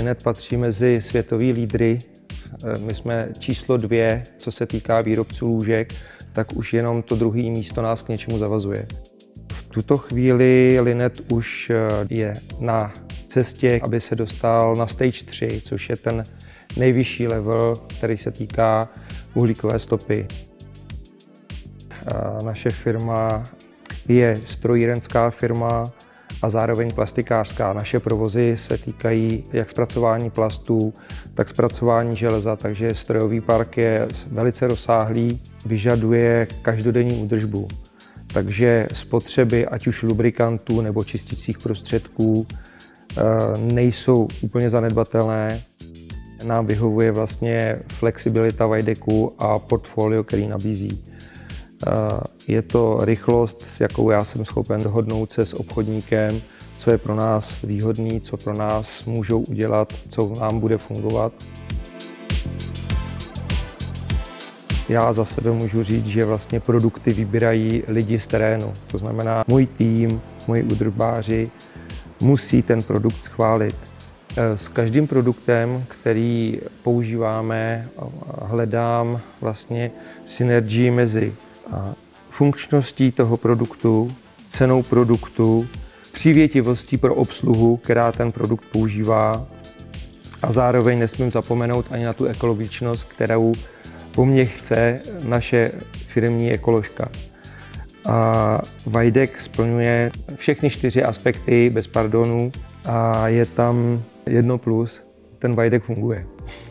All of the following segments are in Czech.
Linet patří mezi světový lídry. My jsme číslo 2, co se týká výrobců lůžek, tak už jenom to druhé místo nás k něčemu zavazuje. V tuto chvíli Linet už je na cestě, aby se dostal na stage 3, což je ten nejvyšší level, který se týká uhlíkové stopy. Naše firma je strojírenská firma a zároveň plastikářská. Naše provozy se týkají jak zpracování plastů, tak zpracování železa, takže strojový park je velice rozsáhlý, vyžaduje každodenní údržbu. Takže spotřeby ať už lubrikantů nebo čistících prostředků nejsou úplně zanedbatelné. Nám vyhovuje vlastně flexibilita Widecu a portfolio, který nabízí. Je to rychlost, s jakou já jsem schopen dohodnout se s obchodníkem, co je pro nás výhodný, co pro nás můžou udělat, co nám bude fungovat. Já za sebe můžu říct, že vlastně produkty vybírají lidi z terénu. To znamená, můj tým, moji údržbáři musí ten produkt schválit. S každým produktem, který používáme, hledám vlastně synergii mezi funkčností toho produktu, cenou produktu, přívětivostí pro obsluhu, která ten produkt používá, a zároveň nesmím zapomenout ani na tu ekologičnost, kterou po mně chce naše firemní ekoložka. A Widec splňuje všechny 4 aspekty bez pardonu a je tam jedno plus, ten Widec funguje.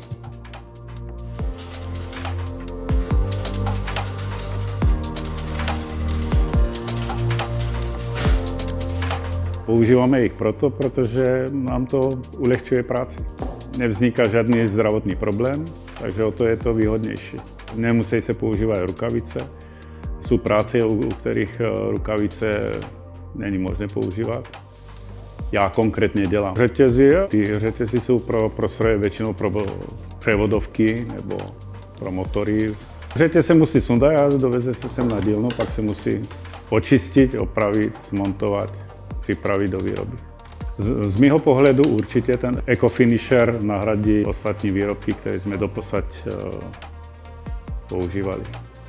Používáme jich proto, protože nám to ulehčuje práci. Nevzniká žádný zdravotní problém, takže o to je to výhodnější. Nemusí se používat rukavice. Jsou práce, u kterých rukavice není možné používat. Já konkrétně dělám řetězy. Ty řetězy jsou pro stroje většinou pro převodovky nebo pro motory. Řetěz se musí sundat a doveze se sem na dílnu, pak se musí očistit, opravit, zmontovat, připravit do výroby. Z mého pohledu určitě ten EcoFinisher nahradí ostatní výrobky, které jsme doposud používali.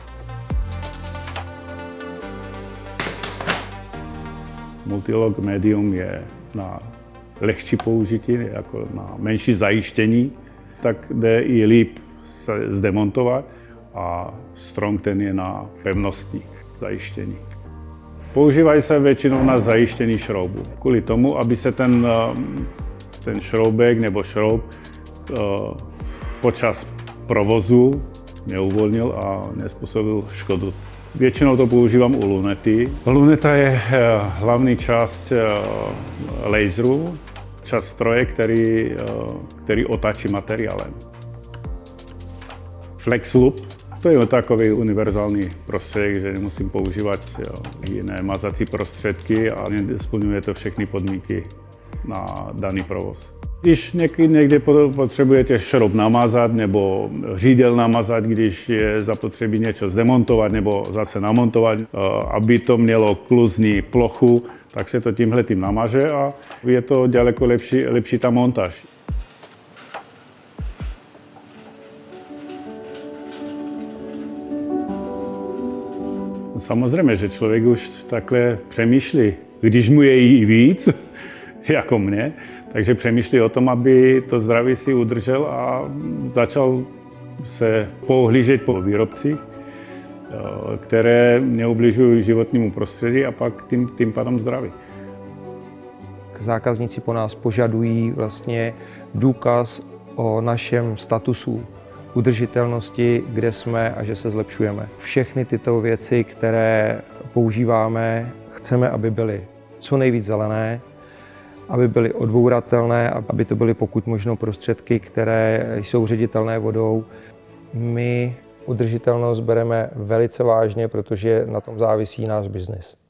Multilog Medium je na lehčí použití, jako na menší zajištění, tak jde i líp se zdemontovat, a Strong ten je na pevnostní zajištění. Používají se většinou na zajištění šroubu, kvůli tomu, aby se ten šroubek nebo šroub počas provozu neuvolnil a nezpůsobil škodu. Většinou to používám u lunety. Luneta je hlavní část laseru, část stroje, který otáčí materiálem. FlexLoop, to je takový univerzální prostředek, že nemusím používat jiné mazací prostředky a splňuje to všechny podmínky na daný provoz. Když někdy potřebujete šroub namazat nebo řídel namazat, když je zapotřebí něco zdemontovat nebo zase namontovat, aby to mělo kluzní plochu, tak se to tímhletím namaže a je to daleko lepší ta montáž. Samozřejmě, že člověk už takhle přemýšlí, když mu je i víc, jako mě, takže přemýšlí o tom, aby to zdraví si udržel a začal se pohlížet po výrobcích, které neubližují životnímu prostředí a pak tím pádem zdraví. Zákazníci po nás požadují vlastně důkaz o našem statusu udržitelnosti, kde jsme a že se zlepšujeme. Všechny tyto věci, které používáme, chceme, aby byly co nejvíc zelené, aby byly odbouratelné a aby to byly pokud možno prostředky, které jsou ředitelné vodou. My udržitelnost bereme velice vážně, protože na tom závisí náš biznis.